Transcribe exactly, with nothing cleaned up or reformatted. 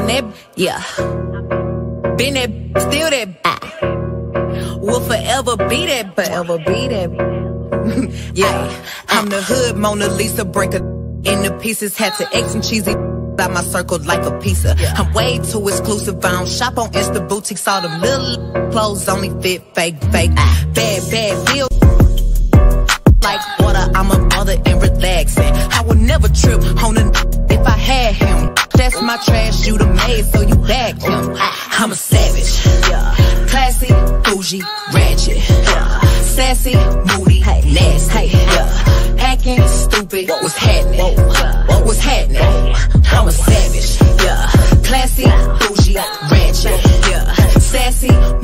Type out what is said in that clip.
I'm that, yeah. Been that, still that, will forever be that, forever be that. Yeah, I'm the hood Mona Lisa, breaker in the pieces. Had to X and cheesy out my circle like a pizza. I'm way too exclusive. I don't shop on Insta boutiques. All them little clothes only fit fake, fake. Bad, bad deal. Like water, I'm a mother and relaxing. I would never trip on a if I had him. That's my trash, you the maid, so you bagged him. I'm a savage, classy, bougie, ratchet, sassy, moody, nasty, hacking, stupid. What's happening? What's happening? I'm a savage, classy, bougie, ratchet, sassy,